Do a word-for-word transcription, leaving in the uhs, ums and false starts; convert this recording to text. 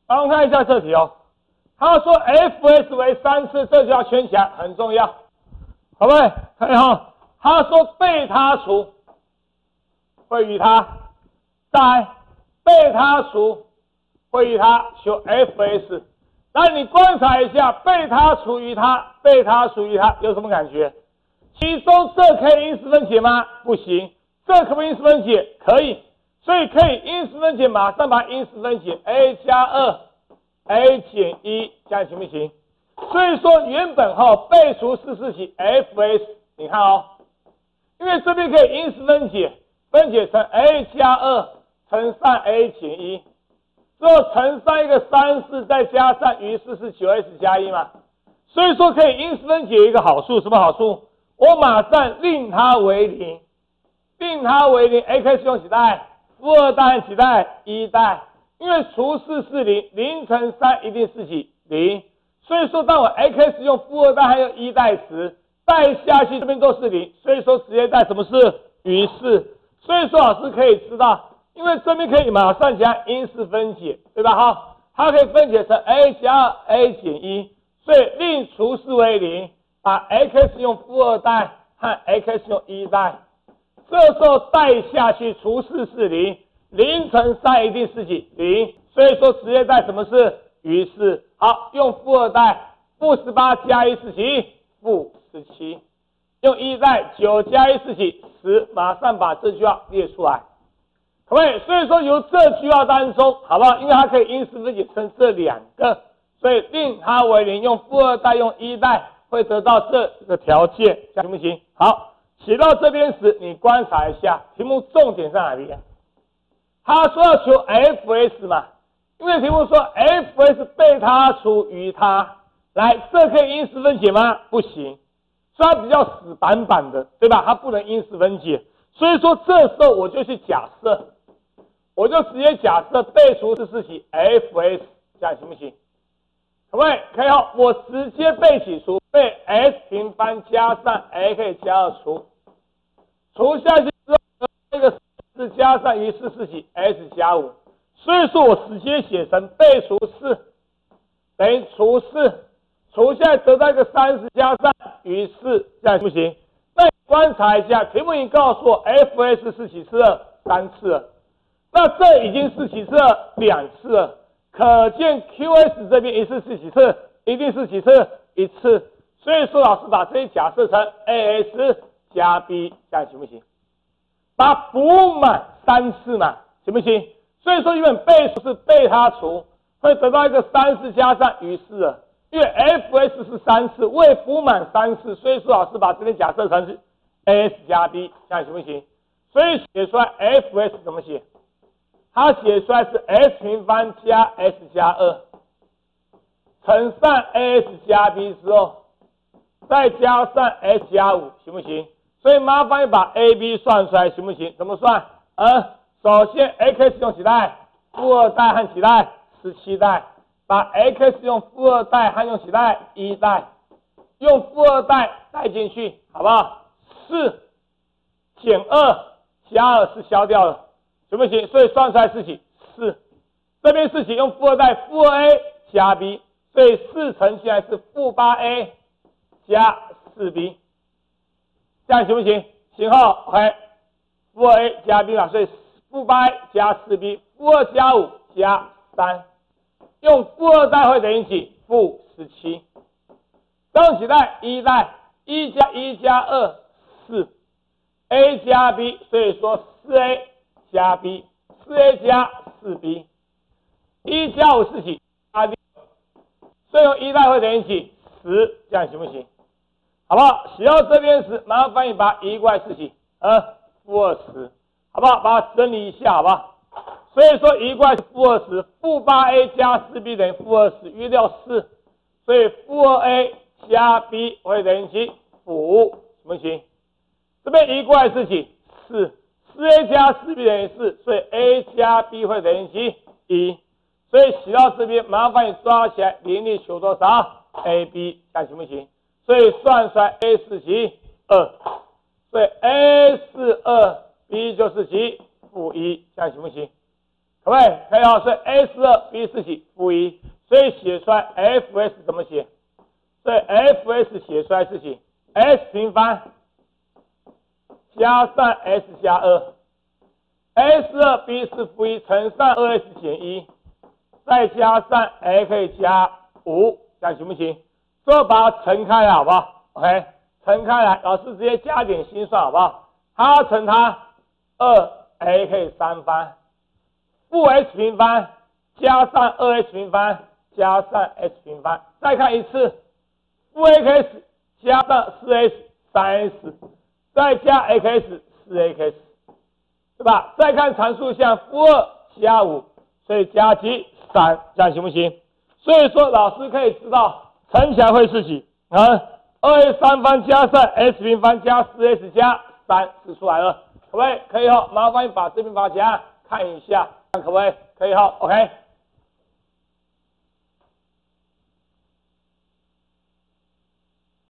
帮我看一下这题哦。他说 F S 为三次，这就要圈起来，很重要，好不好？看哈，他说被他除会与他，再被他除会与他求 F S。那你观察一下，被他除以他，被他除以他有什么感觉？其中这可以因式分解吗？不行。这可不可以因式分解？可以。所以可以因式分解，马上把因式分解 a 加二 a 减一，这样行不行？所以说原本哈、哦、被除四次起 F S， 你看哦，因为这边可以因式分解，分解成 a 加二乘上 a 减一，之后乘上一个三四，再加上于是是 九 s 加一嘛。所以说可以因式分解一个好处，什么好处？我马上令它为零，令它为零 ，x 用几代？负二代和几代？一代。因为除四是零，零乘三一定是几？零。所以说，当我 x 用负二代还有一代时，带下去这边都是零，所以说直接带什么是于是。所以说老师可以知道，因为这边可以马上加因式分解，对吧？好，它可以分解成 a 加二 a 减一，所以令除四为零，把 x 用负二代和 x 用一代。这时候带下去除四是零，零乘三一定是几？零，所以说直接带什么是于是。好，用负二代，负十八加一是几？负十七。用一代，九加一是几？十。马上把这句话列出来，可不可以？所以说由这句话当中，好不好？因为它可以因式分解成这两个，所以令它为零，用负二代，用一代，会得到这个条件，这样行不行？好。写到这边时，你观察一下，题目重点在哪边？他说要求 F S 嘛，因为题目说 F S 被他除于他，来，这可以因式分解吗？不行，所以它比较死板板的，对吧？它不能因式分解，所以说这时候我就去假设，我就直接假设被除是是起 F S， 这样行不行？可不可以？可以哦，我直接被起除，被 s 平方加上 x 加二除，除下去之后，这个是加上于是是起 s 加五，所以说我直接写成被除四等于除四，除下来得到一个三十加上于是，这样行不行？那你观察一下，题目已经告诉我 F S 是几次了？三次了，那这已经是几次了？两次了。可见 Q S 这边一次是几次？一定是几次？一次。所以说老师把这些假设成 A S 加 B， 这样行不行？把它补满三次嘛，行不行？所以说原本被除是被它除，会得到一个三次加上于是了。因为 F S 是三次，未补满三次，所以说老师把这边假设成是 A S 加 B， 这样行不行？所以写出来 F S 怎么写？它写出来是 s 平方加 s 加二乘上 a s 加 b 之后，再加上 s 加五，行不行？所以麻烦你把 a b 算出来，行不行？怎么算？呃，首先 x 用几代？负二代和几代？十七代。把 x 用负二代和用几代？一代。用负二代带进去，好不好？四减二加二是消掉了。行不行？所以算出来是几？四。这边是几？用负二代，负二 a 加 b， 所以四乘起来是负八 a 加四 b， 这样行不行？行后 ，OK， 负二 a 加 b 嘛，所以负八 a 加四 b， 负二加五加三，用负二代会等于几？负十七。用几代？一代，一加一加二四 ，a 加 b， 所以说四 a。加 b， 四 a 加四 b， 一加五是几？加六，所以用一代会等于几？十，这样行不行？好不好？写到这边时，麻烦你把移过来是几？呃，负二十，好不好？把它整理一下，好不好？所以说移过来是负二十，负八 a 加四 b 等于负二十，约掉四，所以负二 a 加 b 会等于几？负五，行不行？这边移过来是几？四。四 a 加四 b 等于四，所以 a 加 b 会等于几？一。所以写到这边，麻烦你抓起来，零力求多少 ？a b， 这样行不行？所以算出来 a 是几？二。所以 a 是二 ，b 就是几？负一，这样行不行？可可不可以？可以哈，所以 a 是二 ，b 是几？负一，所以写出来 Fs 怎么写？所以 Fs 写出来是几 ？s 平方加上 s 加二 ，a 是二 ，b 是负一，乘上 二 s 减一，再加上 a 加五，这样行不行？最后把它乘开来，好不好 ？OK， 乘开来，老师直接加点心算，好不好？它乘它二 a 三方。负 h 平方加上 二 h 平方加上 s 平方，再看一次，负 x 加上 四 s 三 s， 再加 x 四 x， 对吧？再看常数项，负二加五，所以加几三，这样行不行？所以说老师可以知道乘起来会是几啊？二 a 三方加上 s 平方加四 s 加三，是出来了，可不可以？可以哦，麻烦你把这边把答案看一下。可不可以？可以哈 ，OK。